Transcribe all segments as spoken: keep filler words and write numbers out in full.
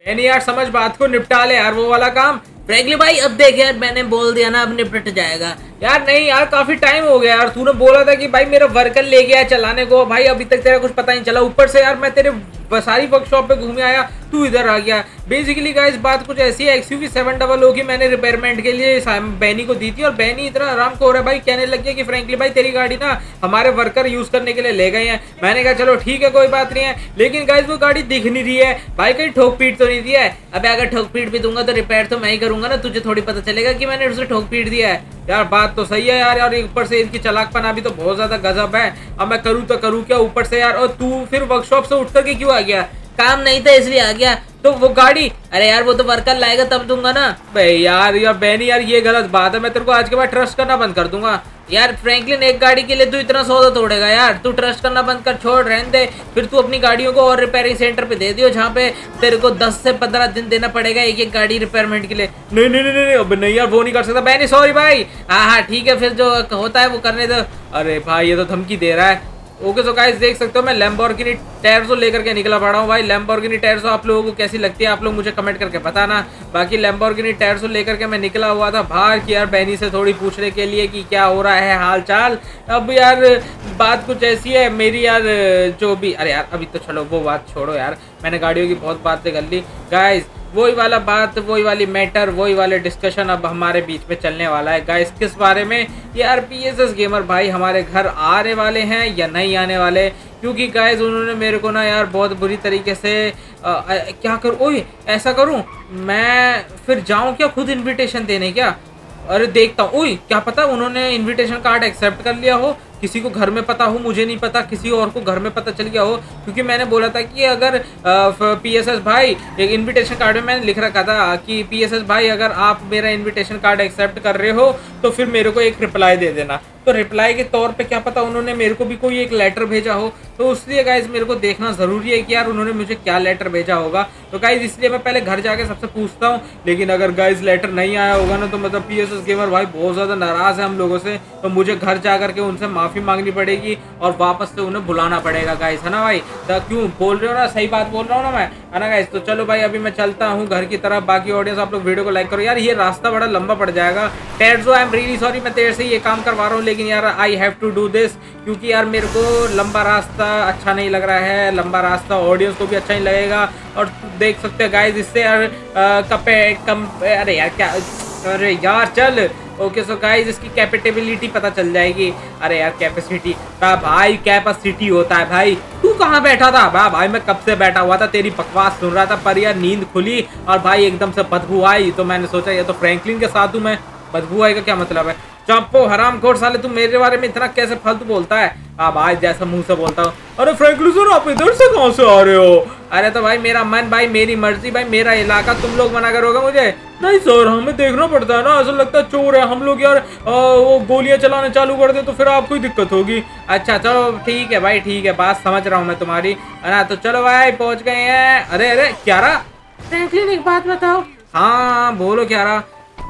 मैंने यार समझ बात को, निपटा ले यार वो वाला काम। फ्रैंकलिन भाई अब देख यार, मैंने बोल दिया ना, अब निपट जाएगा। यार नहीं यार, काफी टाइम हो गया यार, तूने बोला था कि भाई मेरा वर्कर ले गया चलाने को, भाई अभी तक तेरा कुछ पता नहीं चला। ऊपर से यार मैं तेरे सारी वर्कशॉप पे घूमे आया, तू इधर आ गया। बेसिकली गाइस बात कुछ ऐसी है, एक्सयूवी सेवन डबल ओ की मैंने रिपेयरमेंट के लिए बैनी को दी थी, और बैनी इतना आराम को हो रहा है भाई, कहने लग गया कि फ्रैंकलिन भाई तेरी गाड़ी ना हमारे वर्कर यूज करने के लिए ले गए हैं। मैंने कहा चलो ठीक है कोई बात नहीं है, लेकिन गाइस वो गाड़ी दिख नहीं रही है भाई, कहीं ठोक पीट तो नहीं दिया है? अबे अगर ठोक पीट भी दूंगा तो रिपेयर तो मैं ही करूंगा ना, तुझे थोड़ी पता चलेगा कि मैंने उसे ठोक पीट दिया है। यार बात तो सही है यार, और ऊपर से इनकी चालाकपना भी तो बहुत ज्यादा गजब है। अब मैं करूँ तो करूँ क्या ऊपर से यार। और तू फिर वर्कशॉप से उठ करके क्यों आ गया? काम नहीं था इसलिए आ गया। तो वो गाड़ी, अरे यार वो तो वर्कर लाएगा तब दूंगा ना। भाई यार यार बैनी यार ये गलत बात है, मैं तेरे को आज के बाद ट्रस्ट करना बंद कर दूंगा। यार फ्रैंकलिन एक गाड़ी के लिए तू इतना सौदा तोड़ेगा यार, तू ट्रस्ट करना बंद कर, छोड़ रहने दे। फिर तू अपनी गाड़ियों को और रिपेयरिंग सेंटर पे दे दियो, जहाँ पे तेरे को दस से पंद्रह दिन देना पड़ेगा एक एक गाड़ी रिपेयरमेंट के लिए। नहीं नहीं नहीं नहीं, अब नहीं यार वो नहीं कर सकता बैनी, सॉरी भाई। हाँ हाँ ठीक है, फिर जो होता है वो करने दो। अरे भाई ये तो धमकी दे रहा है। ओके सो गाइस देख सकते हो मैं लैम्बोर्गिनी टैर्जो लेकर के निकला पड़ा हूँ भाई। लैम्बोर्गिनी टैर्जो आप लोगों को कैसी लगती है आप लोग मुझे कमेंट करके बताना। बाकी लैम्बोर्गिनी टैर्जो लेकर के मैं निकला हुआ था बाहर की यार बैनी से थोड़ी पूछने के लिए कि क्या हो रहा है हाल चाल। अब यार बात कुछ ऐसी है मेरी यार, जो भी, अरे यार अभी तो चलो वो बात छोड़ो यार, मैंने गाड़ियों की बहुत बातें कर ली गाइस। वही वाला बात, वही वाली मैटर, वही वाले डिस्कशन अब हमारे बीच में चलने वाला है गाइस। किस बारे में? यार पीएसएस गेमर भाई हमारे घर आने वाले हैं या नहीं आने वाले? क्योंकि गाइस उन्होंने मेरे को ना यार बहुत बुरी तरीके से आ, आ, क्या करूँ, ओए ऐसा करूँ मैं फिर जाऊँ क्या खुद इन्विटेशन देने क्या? अरे देखता हूँ, ओए क्या पता उन्होंने इनविटेशन कार्ड एक्सेप्ट कर लिया हो, किसी को घर में पता हो, मुझे नहीं पता, किसी और को घर में पता चल गया हो। क्योंकि मैंने बोला था कि अगर पीएसएस भाई, एक इनविटेशन कार्ड में मैंने लिख रखा था कि पीएसएस भाई अगर आप मेरा इनविटेशन कार्ड एक्सेप्ट कर रहे हो तो फिर मेरे को एक रिप्लाई दे देना। तो रिप्लाई के तौर पे क्या पता उन्होंने मेरे को भी कोई एक लेटर भेजा हो, तो इसलिए गाइज मेरे को देखना ज़रूरी है कि यार उन्होंने मुझे क्या लेटर भेजा होगा। तो गाइज इसलिए मैं पहले घर जाके सबसे पूछता हूँ। लेकिन अगर गाइज लेटर नहीं आया होगा ना तो मतलब पीएसएस गेमर भाई बहुत ज़्यादा नाराज़ है हम लोगों से, तो मुझे घर जा करके उनसे माफ़ी मांगनी पड़ेगी और वापस से उन्हें बुलाना पड़ेगा गाइज, है ना भाई? तो क्यों बोल रहे हो ना, सही बात बोल रहा हूँ ना मैं, है ना गाइज? तो चलो भाई अभी मैं चलता हूँ घर की तरफ। बाकी ऑडियंस आप लोग वीडियो को लाइक करो यार, ये रास्ता बड़ा लंबा पड़ जाएगा। टैर्जो आई एम रियली सॉरी, मैं तेरे से ये काम करवा रहा हूँ, लेकिन यार I have to do this, क्योंकि यार मेरे को लंबा रास्ता अच्छा नहीं लग रहा है, लंबा रास्ता ऑडियंस को भी अच्छा नहीं लगेगा। और देख सकते हैं गाइज इससे यार कपे कम, अरे यार क्या, अरे यार चल। ओके सो गाइज इसकी कैपेबिलिटी पता चल जाएगी। अरे यार कैपेसिटी का भाई, कैपेसिटी होता है भाई। तू कहाँ बैठा था? भाई भाई मैं कब से बैठा हुआ था, तेरी बकवास सुन रहा था, पर यार नींद खुली और भाई एकदम से बदबू आई, तो मैंने सोचा ये तो फ्रैंकलिन के साथ हूँ मैं, बदबू आएगा क्या मतलब है? चंपो हरामखोर साले, तू मेरे बारे में इतना कैसे फालतू बोलता है? हाँ भाई जैसा मुंह से बोलता हूँ। अरे फ्रैंकलिन सर आप इधर से कहाँ से आ रहे हो? अरे तो भाई मेरा मन भाई, मेरी मर्जी भाई, मेरा इलाका, तुम लोग मना करोगे मुझे? नहीं सर हमें देखना पड़ता है ना, ऐसा लगता है चोर है हम लोग यार, आ, वो गोलियां चलाने चालू कर दे तो फिर आपको ही दिक्कत होगी। अच्छा चलो ठीक है भाई ठीक है, बात समझ रहा हूँ मैं तुम्हारी, है ना? तो चलो भाई पहुँच गए हैं। अरे अरे क्यारा, फ्रैंकलिन एक बात बताओ। हाँ बोलो क्यारा।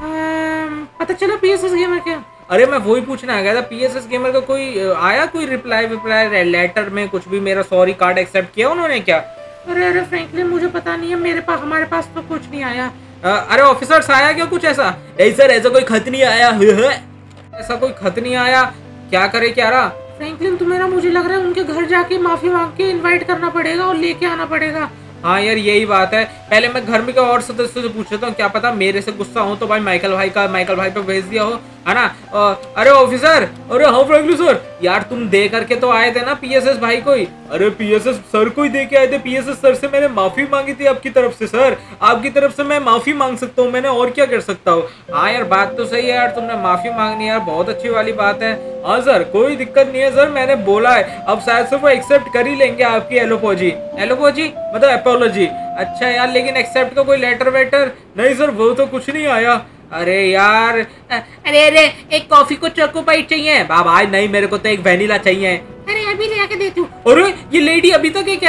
पता चला पीएसएस गेमर क्या? अरे मैं वही पूछने आ गया था, पीएसएस गेमर का कोई आया कोई रिप्लाई विप्लाई लेटर में कुछ भी? मेरा सॉरी कार्ड एक्सेप्ट किया उन्होंने क्या? अरे अरे फ्रैंकलिन मुझे पता नहीं है, मेरे पास हमारे पास तो कुछ नहीं आया। आ, अरे ऑफिसर्स आया क्या कुछ ऐसा? सर ऐसा कोई खत नहीं आया, ऐसा कोई खत नहीं आया, क्या करे क्या रहा? फ्रैंकलिन तो मेरा मुझे लग रहा है उनके घर जाके माफी मांग के इनवाइट करना पड़ेगा और लेके आना पड़ेगा। हाँ यार यही बात है, पहले मैं घर में के और सदस्यों से पूछ लेता हूँ, क्या पता मेरे से गुस्सा हो तो भाई माइकल भाई का माइकल भाई पे भेज दिया हो, है ना? अरे ऑफिसर, अरे हाँ फ्रैंकलिन सर, यार तुम दे करके तो आए थे ना पीएसएस भाई को ही? अरे पीएसएस सर को ही दे के आए थे, पीएसएस सर से मैंने माफी मांगी थी आपकी तरफ से। सर आपकी तरफ से मैं माफी मांग सकता हूँ, मैंने और क्या कर सकता हूँ? हाँ यार बात तो सही है यार, तुमने माफी मांगनी यार बहुत अच्छी वाली बात है। हाँ सर कोई दिक्कत नहीं है सर, मैंने बोला है, अब शायद से वो एक्सेप्ट कर ही लेंगे आपकी एलोपॉजी, एलोपॉजी मतलब एपोलॉजी। अच्छा यार लेकिन एक्सेप्ट का कोई लेटर वेटर? नहीं सर वो तो कुछ नहीं आया। अरे यार, अरे अरे एक कॉफी को चोको पाई चाहिए? भाई नहीं मेरे को तो एक वैनिला चाहिए। अरे अभी ले आके देती हूँ। अरे ये लेडी अभी तक है क्या?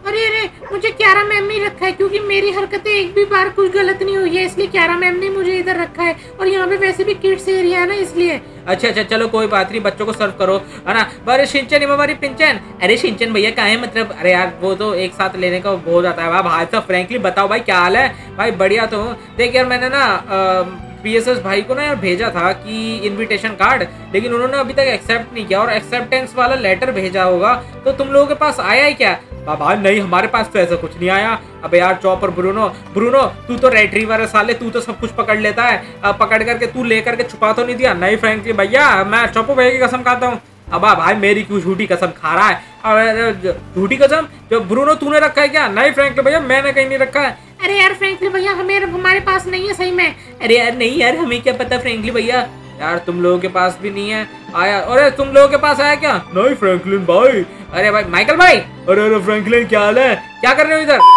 अरे अरे मुझे क्यारा मैम ने रखा है क्योंकि मेरी हरकतें एक भी बार कुछ गलत नहीं हुई है, इसलिए क्यारा मैम ने मुझे इधर रखा है। और यहाँ पे वैसे भी किड्स एरिया है ना, इसलिए। अच्छा अच्छा चलो कोई बात नहीं, बच्चों को सर्व करो है ना। अरे शिनचैन हमारी पिंचन, अरे शिनचैन भैया कहाँ है, मतलब अरे यार वो तो एक साथ लेने का हो जाता है। भाई साहब फ्रैंकली बताओ भाई क्या हाल है? भाई बढ़िया तो हूँ। देख यार मैंने ना पीएसएस भाई को ना यार भेजा था कि इनविटेशन कार्ड, लेकिन उन्होंने अभी तक एक्सेप्ट नहीं किया और एक्सेप्टेंस वाला लेटर भेजा होगा। तो तुम लोगों के पास आया है क्या? बाबा नहीं हमारे पास तो ऐसा कुछ नहीं आया। अबे यार चॉपर ब्रूनो ब्रूनो तू तो रेट्रीवर है साले, तू तो सब कुछ पकड़ लेता है। अब पकड़ करके तू लेकर के छुपा तो नहीं दिया? नहीं फ्रैंकली भैया मैं चॉपो भैया की कसम खाता हूँ। अब भाई मेरी क्यों झूठी कसम खा रहा है? झूठी कसम जो ब्रूनो तूने रखा है क्या? नहीं फ्रैंकली भैया मैंने कहीं नहीं रखा है। अरे यार फ्रैंकली भैया हमें हमारे पास नहीं है सही में। अरे यार नहीं यार हमें क्या पता फ्रैंकली भैया। यार तुम लोगों के पास भी नहीं है आया? अरे तुम लोगों के पास आया क्या? नहीं फ्रैंकलिन भाई। अरे भाई माइकल भाई। अरे अरे फ्रैंकलिन क्या हाल है? क्या कर रहे हो इधर?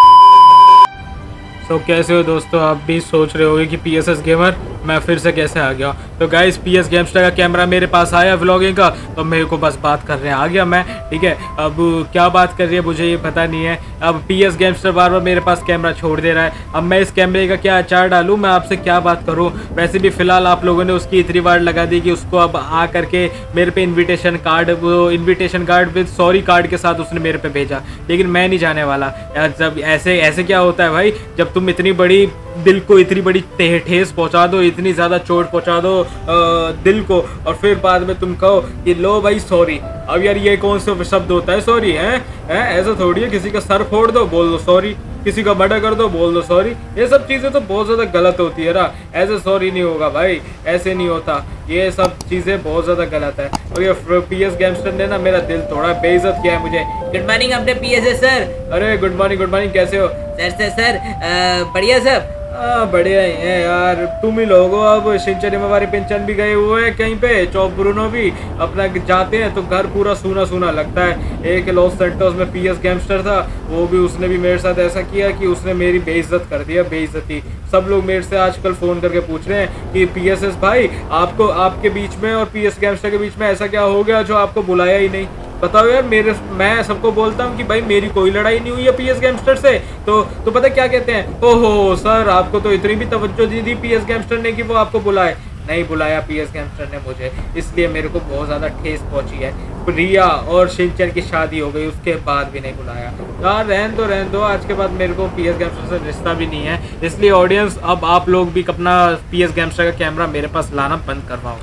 तो कैसे हो दोस्तों? आप भी सोच रहे होगे कि पीएसएस गेमर मैं फिर से कैसे आ गया। तो गाइस पीएस गेमस्टर का कैमरा मेरे पास आया व्लॉगिंग का, तो मेरे को बस बात कर रहे हैं आ गया मैं। ठीक है अब क्या बात कर रही है मुझे ये पता नहीं है। अब पीएस गेमस्टर बार बार मेरे पास कैमरा छोड़ दे रहा है। अब मैं इस कैमरे का क्या अचार डालूँ, मैं आपसे क्या बात करूँ। वैसे भी फिलहाल आप लोगों ने उसकी इतनी बार लगा दी कि उसको अब आ करके मेरे पे इन्विटेशन कार्ड, वो invitation card with sorry card के साथ उसने मेरे पे भेजा, लेकिन मैं नहीं जाने वाला यार। जब ऐसे ऐसे क्या होता है भाई, जब तुम इतनी बड़ी दिल को इतनी बड़ी ठेस पहुंचा दो, इतनी ज़्यादा चोट पहुंचा दो आ, दिल को, और फिर बाद में तुम कहो कि लो भाई सॉरी। अब यार ये कौन सा शब्द होता है सॉरी? है हैं? ऐसा थोड़ी है, किसी का सर फोड़ दो बोल दो सॉरी, किसी का मर्डर कर दो बोल दो सॉरी। ये सब चीज़ें तो बहुत ज़्यादा गलत होती है ना। ऐसे सॉरी नहीं होगा भाई, ऐसे नहीं होता। ये सब चीज़ें बहुत ज़्यादा गलत है। और ये पीएस गेमस्टर ने ना मेरा दिल थोड़ा बेइज्जत किया है मुझे। गुड मॉर्निंग अपने पीएस सर। अरे गुड मॉर्निंग गुड मॉर्निंग, कैसे हो? सर सर सर बढ़िया सब। हाँ बढ़िया ही है यार। तुम ही लोगो अब शिनचैन हमारे पिंचन भी गए हुए हैं कहीं पे, चॉप ब्रूनो भी अपना जाते हैं तो घर पूरा सूना सूना लगता है। एक लॉस सेंटोस में पीएस गेमस्टर था, वो भी उसने भी मेरे साथ ऐसा किया कि उसने मेरी बेइज्जत कर दिया, बेइज्जती। सब लोग मेरे से आजकल फ़ोन करके पूछ रहे हैं कि पीएसएस भाई आपको, आपके बीच में और पीएस गेमस्टर के बीच में ऐसा क्या हो गया जो आपको बुलाया ही नहीं। बताओ यार। मेरे मैं सबको बोलता हूँ कि भाई मेरी कोई लड़ाई नहीं हुई है पीएस गेमस्टर से, तो तो पता क्या कहते हैं, ओहो सर आपको तो इतनी भी तवज्जो दी थी पीएस गेमस्टर ने कि वो आपको बुलाए। नहीं बुलाया पीएस गेमस्टर ने मुझे, इसलिए मेरे को बहुत ज़्यादा ठेस पहुंची है। रिया और शिनचैन की शादी हो गई उसके बाद भी नहीं बुलाया यार। रहन दो रहन दो, आज के बाद मेरे को पीएस गेमस्टर से रिश्ता भी नहीं है। इसलिए ऑडियंस अब आप लोग भी अपना पीएस गेमस्टर का कैमरा मेरे पास लाना बंद करवाओ।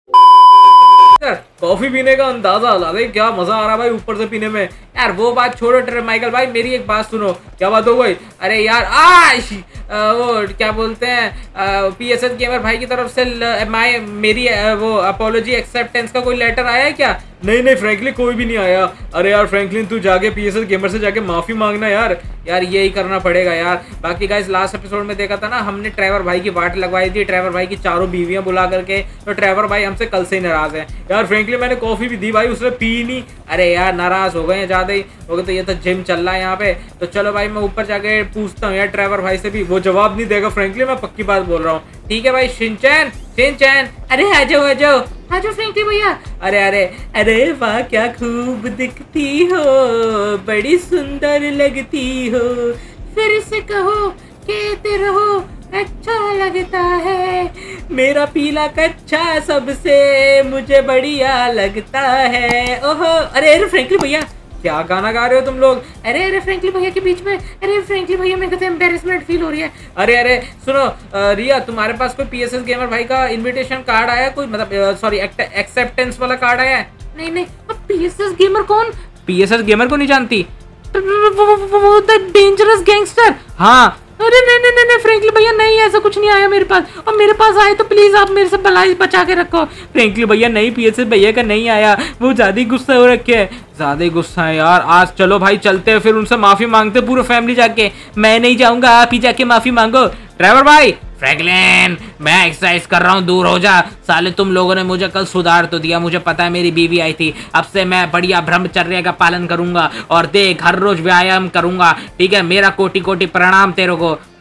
कॉफी पीने का अंदाजा ला दे, क्या मजा आ रहा है भाई ऊपर से पीने में। यार वो बात छोड़ो ट्रे माइकल भाई, मेरी एक बात सुनो। क्या बात हो गई? अरे यार आश वो क्या बोलते हैं पीएसएस गेमर भाई की तरफ से माय मेरी आ, वो अपोलॉजी एक्सेप्टेंस का कोई लेटर आया है क्या? नहीं नहीं फ्रैंकलिन कोई भी नहीं आया। अरे यार फ्रैंकलिन तू जाके पीएसएस गेमर से जाके माफी मांगना यार। यार यही करना पड़ेगा यार। बाकी गाइस लास्ट एपिसोड में देखा था ना हमने ट्रेवर भाई की वाट लगवाई थी, ट्रेवर भाई की चारों बीवियां बुला करके, तो ट्रेवर भाई हमसे कल से ही नाराज है यार। फ्रैंकलिन मैंने कॉफी भी दी भाई, उसने पी नहीं। अरे यार नाराज हो गए हैं ज्यादा ही हो गए। तो ये तो जिम चल रहा है यहाँ पे। तो चलो भाई मैं ऊपर जाके पूछता हूँ यार ट्रेवर भाई से भी, वो जवाब नहीं देगा फ्रैंकलिन, मैं पक्की बात बोल रहा हूँ। ठीक है भाई शिनचैन शिनचैन अरे आ जाओ आ जाओ आ जाओ फ्रैंकली भैया। अरे अरे अरे वाह क्या खूब दिखती हो, बड़ी सुंदर लगती हो। फिर से कहो कहते रहो अच्छा लगता है। मेरा पीला कच्चा सबसे मुझे बढ़िया लगता है। ओहो अरे अरे फ्रैंकली भैया क्या गाना गा रहे हो तुम लोग? अरे अरे फ्रैंकली भैया के बीच में, अरे फ्रैंकली भैया मेरे को एम्बैरेसमेंट फील हो रही है। अरे अरे सुनो रिया, तुम्हारे पास कोई पीएसएस गेमर भाई का इनविटेशन कार्ड आया कोई, मतलब सॉरी एक्सेप्टेंस वाला कार्ड आया है? नहीं नहीं। अब पीएसएस गेमर कौन? पीएसएस गेमर को नहीं जानती? वो द डेंजरस गैंगस्टर। हाँ अरे नहीं नहीं नहीं, नहीं फ्रैंकली भैया नहीं, ऐसा कुछ नहीं आया मेरे पास। और मेरे पास आए तो प्लीज आप मेरे से भलाई बचा के रखो। फ्रैंकली भैया नहीं, पीएसएस भैया का नहीं आया, वो ज्यादा ही गुस्सा हो रखे है, ज्यादा ही गुस्सा है यार। आज चलो भाई चलते हैं फिर उनसे माफी मांगते पूरे फैमिली जाके। मैं नहीं जाऊंगा, आप ही जाके माफी मांगो। ड्राइवर भाई फ्रैंकलिन मैं एक्सरसाइज कर रहा हूँ, दूर हो जा। साले तुम लोगों ने मुझे कल सुधार तो दिया, मुझे पता है मेरी बीवी आई थी। अब से मैं बढ़िया ब्रह्मचर्य का पालन करूंगा और देख हर रोज व्यायाम करूंगा। ठीक है, मेरा कोटि कोटि प्रणाम तेरे को।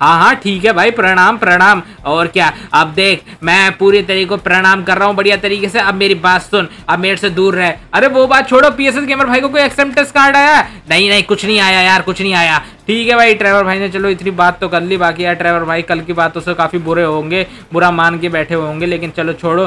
हाँ हाँ ठीक है भाई, प्रणाम प्रणाम। और क्या, अब देख मैं पूरी तरीके को प्रणाम कर रहा हूँ बढ़िया तरीके से। अब मेरी बात सुन, अब मेरे से दूर रहे। अरे वो बात छोड़ो, पीएसएस गेमर भाई को कोई एक्सेप्टेंस कार्ड आया? नहीं नहीं कुछ नहीं आया यार, कुछ नहीं आया। ठीक है भाई, ट्रेवर भाई ने चलो इतनी बात तो कर ली। बाकी यार ट्रेवर भाई कल की बातों से काफी बुरे होंगे, बुरा मान के बैठे होंगे, लेकिन चलो छोड़ो।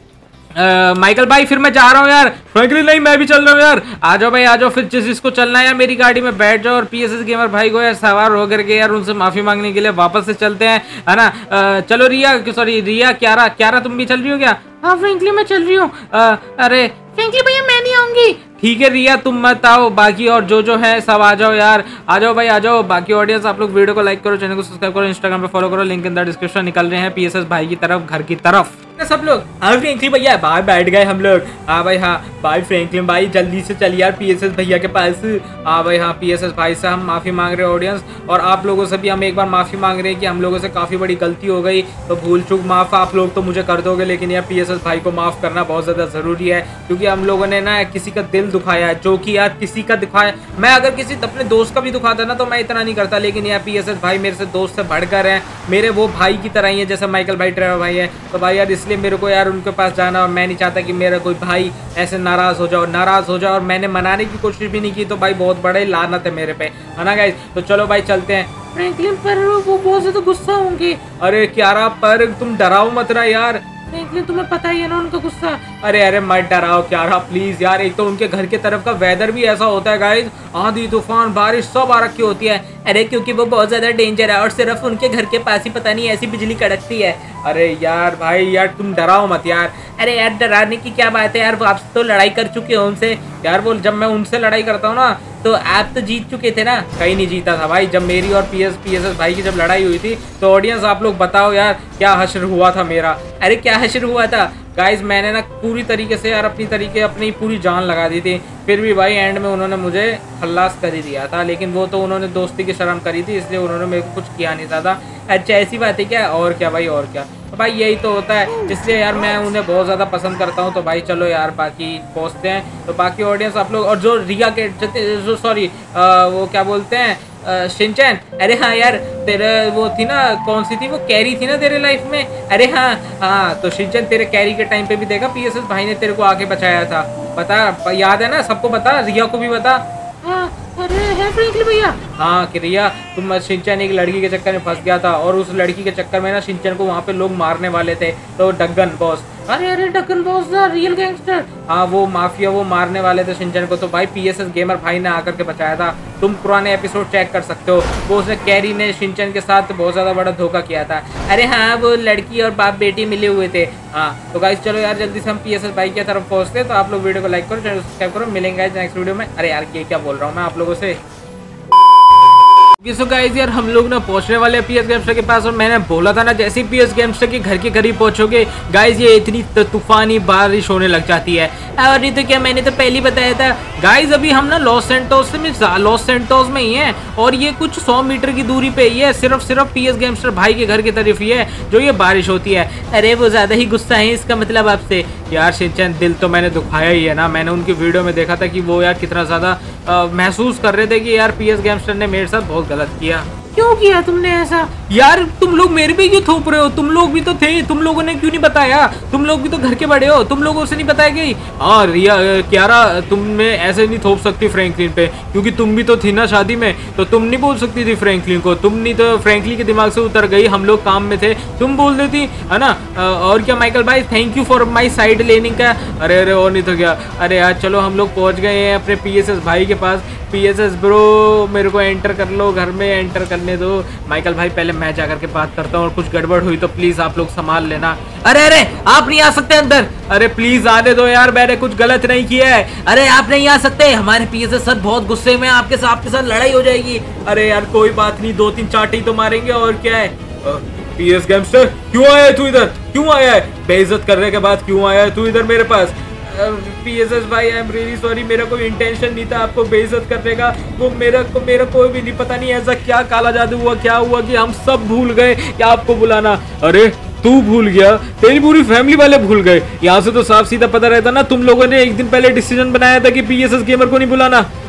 माइकल भाई फिर मैं जा रहा हूँ यार। फ्रैंकलिन नहीं, मैं भी चल रहा हूँ यार। आ जाओ भाई आ जाओ, फिर जिस जिसको चलना है यार मेरी गाड़ी में बैठ जाओ और पीएसएस गेमर भाई को यार सवार होकर के यार उनसे माफी मांगने के लिए वापस से चलते हैं, है ना। आ, चलो रिया, सॉरी रिया, क्यारा क्यारा तुम भी चल रही हो क्या? हाँ फ्रैंकलिन मैं चल रही हूँ। अरे फ्रैंकलिन भैया मैं नहीं आऊंगी। ठीक है रिया तुम मत आओ, बाकी और जो जो है सब आ जाओ यार, आ जाओ भाई आ जाओ। बाकी ऑडियंस आप लोग वीडियो को लाइक करो, चैनल को सब्सक्राइब करो, इंस्टाग्राम पे फॉलो करो, लिंक इन द डिस्क्रिप्शन। निकल रहे हैं पीएसएस भाई की तरफ, घर की तरफ सब लोग। हाँ फ्रैंकलिन भैया बाहर बैठ गए हम लोग। हाँ भाई हाँ भाई फ्रैंकलिन भाई जल्दी से चल यार पीएसएस भैया के पास। हाँ भाई हाँ पीएसएस भाई से हम माफ़ी मांग रहे हैं ऑडियंस, और आप लोगों से भी हम एक बार माफ़ी मांग रहे हैं कि हम लोगों से काफ़ी बड़ी गलती हो गई। तो भूल चूक माफ़ आप लोग तो मुझे कर दोगे, लेकिन यार पीएसएस भाई को माफ़ करना बहुत ज़्यादा ज़रूरी है, क्योंकि हम लोगों ने ना किसी का दिल दुखाया है, जो कि यार किसी का दिखाया। मैं अगर किसी अपने दोस्त का भी दुखाता ना तो मैं इतना नहीं करता, लेकिन यार पीएसएस भाई मेरे से दोस्त से बढ़कर हैं, मेरे वो भाई की तरह ही है जैसे माइकल भाई ट्रेवर भाई है। तो भाई यार इसलिए मेरे को यार उनके पास जाना, और मैं नहीं चाहता कि मेरा कोई भाई ऐसे नाराज हो जाओ नाराज हो जाओ और मैंने मनाने की कोशिश भी नहीं की, तो भाई बहुत बड़े लानत है मेरे पे, है ना गाइस। तो चलो भाई चलते हैं। फ्रैंकलिन पर वो बहुत ज्यादा गुस्सा होंगे। अरे क्यारा पर तुम डराओ मत ना यार। फ्रैंकलिन तुम्हें पता ही है ना उनका गुस्सा। अरे अरे मत डराओ क्यारा प्लीज यार। एक तो उनके घर के तरफ का वेदर भी ऐसा होता है गाइस, आंधी तूफान बारिश सब आ रखी होती है। अरे क्योंकि वो बहुत ज्यादा डेंजर है और सिर्फ उनके घर के पास ही पता नहीं ऐसी बिजली कड़कती है। अरे यार भाई यार तुम डराओ मत यार। अरे यार डराने की क्या बात है यार, वो आप तो लड़ाई कर चुके हो उनसे यार। वो जब मैं उनसे लड़ाई करता हूँ ना तो आप तो जीत चुके थे ना। कहीं नहीं जीता था भाई। जब मेरी और पीएस पीएसएस भाई की जब लड़ाई हुई थी तो ऑडियंस आप लोग बताओ यार क्या हश्र हुआ था मेरा। अरे क्या हश्र हुआ था गाइज, मैंने ना पूरी तरीके से यार अपनी तरीके अपनी पूरी जान लगा दी थी, फिर भी भाई एंड में उन्होंने मुझे खल्लास कर ही दिया था। लेकिन वो तो उन्होंने दोस्ती की शर्म करी थी, इसलिए उन्होंने मेरे को कुछ किया नहीं ज़्यादा। अच्छा ऐसी बात है क्या? और क्या भाई और क्या, तो भाई यही तो होता है, इसलिए यार मैं उन्हें बहुत ज़्यादा पसंद करता हूँ। तो भाई चलो यार बाकी पहुँचते हैं। तो बाकी ऑडियंस आप लोग, और जो रिया के जो सॉरी वो क्या बोलते हैं शिनचैन, अरे हाँ यार तेरे वो थी ना, कौन सी थी वो, कैरी थी ना तेरे लाइफ में। अरे हाँ हाँ तो शिनचैन तेरे कैरी के टाइम पे भी देखा पीएसएस भाई ने तेरे को आके बचाया था, पता याद है ना? सबको बता, रिया को भी बता। हाँ अरे है फ्रैंकलिन भैया। हाँ कि रिया तुम शिनचैन एक लड़की के चक्कर में फंस गया था, और उस लड़की के चक्कर में ना शिनचैन को वहाँ पे लोग मारने वाले थे। तो डगन बॉस, अरे अरे डगन बॉस द रियल गैंगस्टर, हाँ वो माफिया वो मारने वाले थे शिनचैन को। तो भाई पीएसएस गेमर भाई ने आकर के बचाया था। तुम पुराने एपिसोड चेक कर सकते हो, वो उसने कैरी ने शिनचैन के साथ बहुत ज़्यादा बड़ा धोखा किया था। अरे हाँ वो लड़की और बाप बेटी मिले हुए थे। हाँ तो गाइस चलो यार जल्दी से हम पीएसएस भाई की तरफ पहुँचते हैं। तो आप लोग वीडियो को लाइक करो, चैनल सब्सक्राइब करो, मिलेंगे नेक्स्ट वीडियो में। अरे यार ये क्या बोल रहा हूँ मैं आप लोगों से। सो गाइस यार हम लोग ना पहुंचने वाले हैं पीएस गेमस्टर के पास, और मैंने बोला था ना जैसे ही पीएस गेमस्टर के घर के करीब पहुंचोगे गाइस ये इतनी तूफानी बारिश होने लग जाती है। और नहीं तो क्या, मैंने तो पहले ही बताया था। गाइस अभी हम ना लॉस सेंटोस में लॉस सेंटोस में ही हैं, और ये कुछ सौ मीटर की दूरी पे ही है, सिर्फ सिर्फ पीएस गेमस्टर भाई के घर की तरफ ही है जो ये बारिश होती है। अरे वो ज्यादा ही गुस्सा है इसका मतलब आपसे। यार शिनचैन दिल तो मैंने दुखाया ही है ना, मैंने उनकी वीडियो में देखा था कि वो यार कितना ज्यादा महसूस कर रहे थे कि यार पीएस गेमस्टर ने मेरे साथ बहुत गलत किया। क्यों किया तुमने ऐसा? यार तुम लोग मेरे पे क्यों थोप रहे हो? तुम लोग भी तो थे, तुम लोगों ने क्यों नहीं बताया? तुम लोग भी तो घर के बड़े हो, तुम लोगों से नहीं बताया गई? हाँ रिया क्यारा तुमने ऐसे नहीं थोप सकती फ्रैंकलिन पे, क्योंकि तुम भी तो थी ना शादी में, तो तुम नहीं बोल सकती थी फ्रैंकलिन को। तुम नहीं तो फ्रैंकलिन के दिमाग से उतर गई, हम लोग काम में थे, तुम बोल देती है ना। और क्या माइकल भाई thank you for my side लेने का। अरे अरे और नहीं तो क्या। अरे यार चलो हम लोग पहुँच गए हैं अपने पीएसएस भाई के पास। पीएसएस ब्रो मेरे को एंटर कर लो, घर में एंटर करने दो। माइकल भाई पहले मैं जाकर के बात करता हूँ, और कुछ गड़बड़ हुई तो प्लीज आप लोग संभाल लेना। अरे अरे आप नहीं आ सकते अंदर। अरे प्लीज आने दो यार, मैंने कुछ गलत नहीं किया है। अरे आप नहीं आ सकते, हमारे पीएसएस सर बहुत गुस्से में, आपके साथ आपके साथ लड़ाई हो जाएगी। अरे यार कोई बात नहीं, दो तीन चाटी तो मारेंगे और क्या है। पीएस गेमस्टर क्यों आया है तू इधर? क्यों आया है? बेइज्जत करने के बाद क्यों आया है तू इधर मेरे पास? पीएसएस भाई आई एम रियली सॉरी, मेरा कोई इंटेंशन नहीं था आपको बेइज्जत करने का। वो मेरा को मेरा कोई भी नहीं, पता नहीं ऐसा क्या काला जादू हुआ, क्या हुआ कि हम सब भूल गए कि आपको बुलाना। अरे तू भूल गया, तेरी पूरी फैमिली वाले भूल गए। यहाँ से तो साफ सीधा पता रहता ना, तुम लोगों ने एक दिन पहले डिसीजन बनाया था कि पीएसएस गेमर को नहीं बुलाना।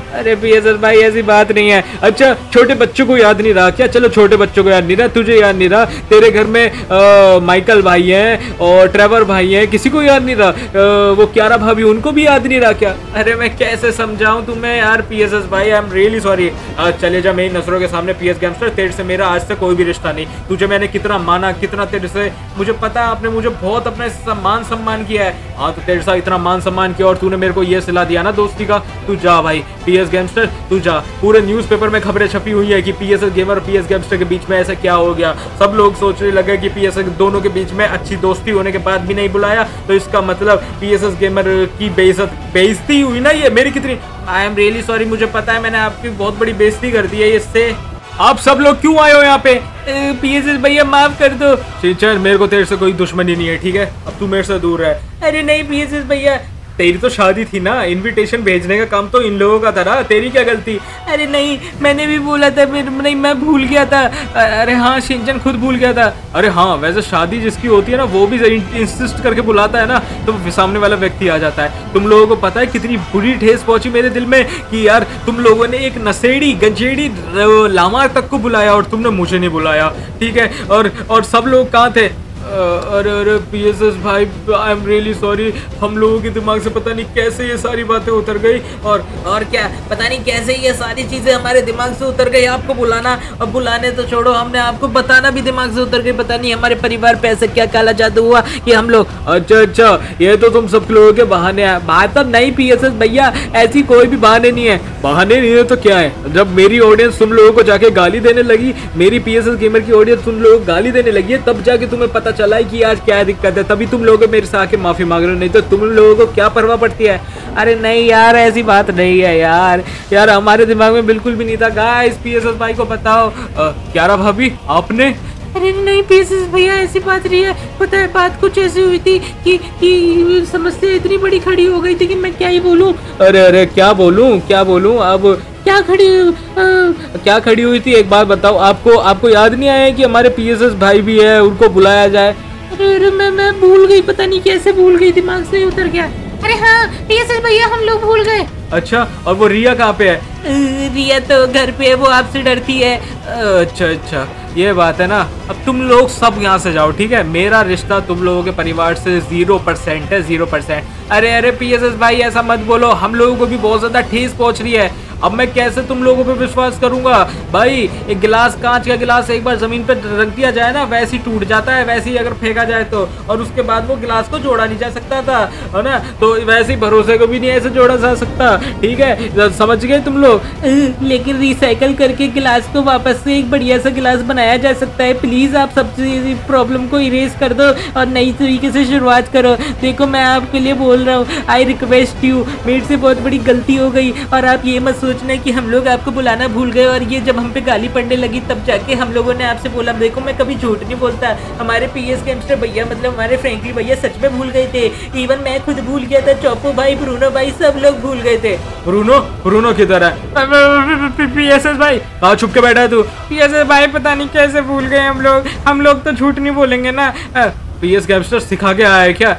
अरे पीएसएस भाई ऐसी बात नहीं है। अच्छा छोटे बच्चों को याद नहीं रहा क्या? चलो छोटे बच्चों को याद नहीं रहा, तुझे याद नहीं रहा, तेरे घर में आ, माइकल भाई हैं और ट्रेवर भाई हैं, किसी को याद नहीं रहा? आ, वो क्यारा भाभी उनको भी याद नहीं रहा क्या? अरे मैं कैसे समझाऊं तुम्हें यार पीएसएस भाई, आई एम रियली सॉरी। चले जा मेरी नजरों के सामने पीएस गेमस्टर, तेरे से मेरा आज से कोई भी रिश्ता नहीं। तुझे मैंने कितना माना, कितना तेरे से मुझे पता है, आपने मुझे बहुत अपने सम्मान सम्मान किया है। हाँ तो तेरे साथ इतना मान सम्मान किया और तूने मेरे को ये सिला दिया ना दोस्ती का। तू जा भाई पीएस गेमस्टर, तू जा। पूरे न्यूज़पेपर में खबरें छपी हुई है कि पीएस गेमर और पीएस गेमस्टर के बीच में ऐसा क्या हो गया। सब लोग सोचने लगे कि पीएस दोनों के बीच में अच्छी दोस्ती होने के बाद भी नहीं बुलाया, तो इसका मतलब पीएस गेमर की बेइज्जत बेइज्जती हुई ना। ये मेरी कितनी, आई एम रियली सॉरी, मुझे पता है मैंने आपकी बहुत बड़ी बेइज्जती कर दी है इससे। आप सब लोग क्यों आए हो यहाँ पे? पीएसएस भैया माफ कर दो। शिनचैन मेरे को तेरे से कोई दुश्मनी नहीं है, ठीक है? अब तू मेरे से दूर है। अरे नहीं पीएसएस भैया, तेरी तो शादी थी ना, इनविटेशन भेजने का काम तो इन लोगों का था ना, तेरी क्या गलती? अरे नहीं मैंने भी बोला था, नहीं मैं भूल गया था। अरे हाँ शिनचैन खुद भूल गया था। अरे हाँ वैसे शादी जिसकी होती है ना वो भी इंसिस्ट करके बुलाता है ना, तो सामने वाला व्यक्ति आ जाता है। तुम लोगों को पता है कितनी बुरी ठेस पहुंची मेरे दिल में कि यार तुम लोगों ने एक नशेड़ी गंजेड़ी लामा तक को बुलाया और तुमने मुझे नहीं बुलाया, ठीक है? और और सब लोग कहाँ थे? अरे अरे पीएसएस भाई आई एम रियली सॉरी, हम लोगों के दिमाग से पता नहीं कैसे ये सारी बातें उतर गई। और और क्या पता नहीं कैसे ये सारी चीज़ें हमारे दिमाग से उतर गई। आपको बुलाना और बुलाने तो छोड़ो, हमने आपको बताना भी दिमाग से उतर गई। पता नहीं हमारे परिवार पे ऐसा क्या काला जादू हुआ कि हम लोग। अच्छा अच्छा ये तो तुम सब लोगों के बहाने हैं। बात अब नहीं पीएसएस भैया, ऐसी कोई भी बहाने नहीं है। बहाने नहीं है तो क्या है? जब मेरी ऑडियंस तुम लोगों को जाके गाली देने लगी, मेरी पीएसएस गेमर की ऑडियंस तुम लोग गाली देने लगी है, तब जाके तुम्हें पता चला है कि आज क्या दिक्कत है, तभी तुम लोग मेरे से आके माफी मांग रहे हो, नहीं तो तुम लोगों को क्या परवाह पड़ती है? अरे नहीं यार ऐसी बात नहीं है यार, यार हमारे दिमाग में बिल्कुल भी नहीं था। गाइस पीएसएस भाई को बताओ। क्यारा भाभी आपने? अरे नहीं पीएसएस भैया ऐसी बात नहीं है। पता है बात कुछ ऐसी हुई थी कि कि समस्या इतनी बड़ी खड़ी हो गई थी कि मैं क्या ही बोलूं। अरे अरे क्या बोलूं क्या बोलूं अब क्या खड़ी आ, क्या खड़ी हुई थी? एक बात बताओ, आपको आपको याद नहीं आया कि हमारे पीएसएस भाई भी है, उनको बुलाया जाए? अरे अरे मैं मैं भूल गई, पता नहीं कैसे भूल गई, दिमाग से उतर गया। अरे हाँ पीएसएस भैया हम लोग भूल गए। अच्छा और वो रिया कहाँ पे है? रिया तो घर पे है, वो आपसे डरती है। अच्छा अच्छा ये बात है ना। अब तुम लोग सब यहाँ से जाओ, ठीक है? मेरा रिश्ता तुम लोगों के परिवार से जीरो परसेंट है, जीरो परसेंट। अरे अरे पीएसएस भाई ऐसा मत बोलो, हम लोगों को भी बहुत ज्यादा ठेस पहुंच रही है। अब मैं कैसे तुम लोगों पे विश्वास करूंगा भाई? एक गिलास, कांच का गिलास एक बार जमीन पे रख दिया जाए ना, वैसे ही टूट जाता है, वैसे ही अगर फेंका जाए तो, और उसके बाद वो गिलास को जोड़ा नहीं जा सकता था, है ना? तो वैसे ही भरोसे को भी नहीं ऐसे जोड़ा जा सकता, ठीक है? समझ गए तुम लोग? लेकिन रिसाइकल करके गिलास को वापस से एक बढ़िया सा गिलास बनाया जा सकता है। प्लीज आप सबसे प्रॉब्लम को इरेज कर दो और नई तरीके से शुरुआत करो। देखो मैं आपके लिए बोल रहा हूँ, आई रिक्वेस्ट यू, मेरे से बहुत बड़ी गलती हो गई। और आप ये मत सोचना कि हम लोग आपको बुलाना भूल गए और ये जब हम पे गाली पड़ने लगी तब जाके हम लोगों ने आपसे बोला। देखो मैं कभी झूठ नहीं बोलता, हमारे पीएस गेमस्टर भैया मतलब हमारे फ्रैंकली भैया सच में भूल गए थे। इवन मैं खुद भूल गया था, चौपो भाई, ब्रूनो भाई, सब लोग भूल गए थे। ब्रूनो ब्रूनो किधर है? पीएसएस भाई कहाँ छुप के बैठा है तू? पीएसएस भाई पता नहीं कैसे भूल गए हम लोग। हम लोग तो झूठ नहीं बोलेंगे ना। पीएस गेमस्टर सिखा के आया है क्या?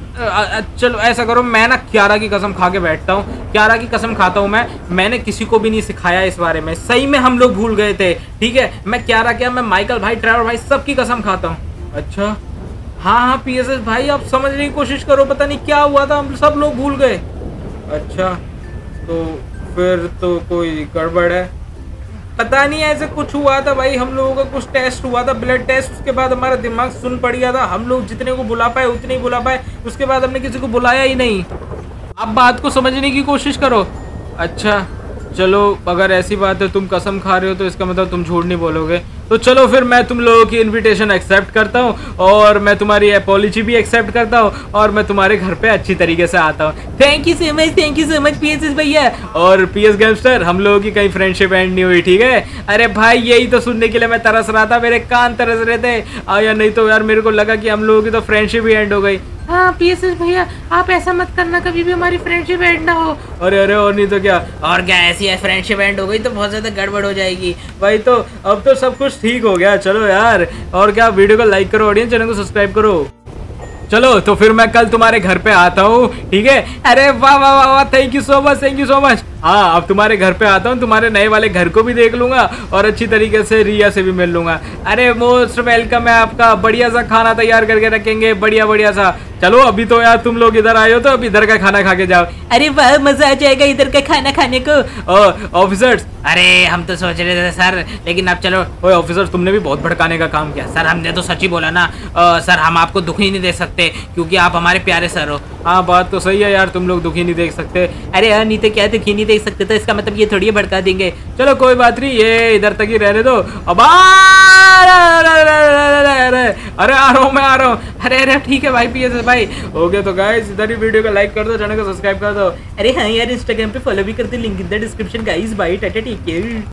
चलो ऐसा करो, मैं ना क्यारा की कसम खा के बैठता हूँ, क्यारा की कसम खाता हूँ मैं, मैंने किसी को भी नहीं सिखाया इस बारे में, सही में हम लोग भूल गए थे, ठीक है? मैं क्यारा क्या, मैं माइकल भाई, ट्रेवर भाई, सबकी कसम खाता हूँ। अच्छा हाँ हाँ पीएसएस भाई आप समझने की कोशिश करो, पता नहीं क्या हुआ था, हम सब लोग भूल गए। अच्छा तो फिर तो कोई गड़बड़ है। पता नहीं ऐसे कुछ हुआ था भाई, हम लोगों का कुछ टेस्ट हुआ था, ब्लड टेस्ट, उसके बाद हमारा दिमाग सुन पड़ गया था, हम लोग जितने को बुला पाए उतने ही बुला पाए, उसके बाद हमने किसी को बुलाया ही नहीं। आप बात को समझने की कोशिश करो। अच्छा चलो अगर ऐसी बात है, तुम कसम खा रहे हो तो इसका मतलब तुम झूठ नहीं बोलोगे, तो चलो फिर मैं तुम लोगों की इनविटेशन एक्सेप्ट करता हूँ और मैं तुम्हारी अपॉलॉजी भी एक्सेप्ट करता हूँ और मैं तुम्हारे घर पे अच्छी तरीके से आता हूँ। Thank you so much, thank you so much PSS भैया। और पीएस गेमस्टर हम लोगों की कहीं फ्रेंडशिप एंड नहीं हुई, ठीक है? अरे भाई यही तो सुनने के लिए मैं तरस रहा था, मेरे कान तरस रहे थे, आ, या नहीं तो यार मेरे को लगा कि हम लोगों की तो फ्रेंडशिप ही एंड हो गई। हाँ पीएसएस भैया आप ऐसा मत करना, कभी भी हमारी फ्रेंडशिप एंड ना हो। अरे अरे और नहीं तो क्या, और क्या, ऐसी फ्रेंडशिप एंड हो गई तो बहुत ज्यादा गड़बड़ हो जाएगी भाई। तो अब तो सब कुछ ठीक हो गया, चलो यार। और क्या, वीडियो को लाइक करो, ऑडियंस चैनल को सब्सक्राइब करो। चलो तो फिर मैं कल तुम्हारे घर पे आता हूँ, ठीक है? अरे वाह वाह वाह वाह, thank you so much, thank you so much. हाँ अब तुम्हारे घर पे आता हूँ, तुम्हारे नए वाले घर को भी देख लूंगा और अच्छी तरीके से रिया से भी मिल लूंगा। अरे मोस्ट वेलकम है आपका, बढ़िया सा खाना तैयार करके रखेंगे, बढ़िया बढ़िया सा। चलो अभी तो यार तुम लोग इधर आए हो तो अब इधर का खाना खा के जाओ। अरे वाह मजा आ जाएगा इधर का खाना खाने को। ऑफिसर्स, अरे हम तो सोच रहे थे सर, लेकिन अब चलो। ओए ऑफिसर्स, तुमने भी बहुत भड़काने का काम किया। सर हमने तो सच ही बोला ना। आ, सर हम आपको दुखी नहीं दे सकते क्योंकि आप हमारे प्यारे सर हो। हाँ बात तो सही है यार, तुम लोग दुखी नहीं देख सकते। अरे हाँ नहीं तो क्या दुखी नहीं देख सकते, तो इसका मतलब ये थोड़ी भड़का देंगे। चलो कोई बात नहीं, ये इधर तक ही रहने दो। अब अरे आ रहा हूँ मैं आ रहा हूँ। अरे अरे ठीक है भाई पीएस भाई। ओके तो गाइस इधर ही वीडियो को लाइक कर दो, चैनल को सब्सक्राइब कर दो। अरे हाँ यार इंस्टाग्राम पे फॉलो भी कर दो, link in the description guys. Bye tata take care.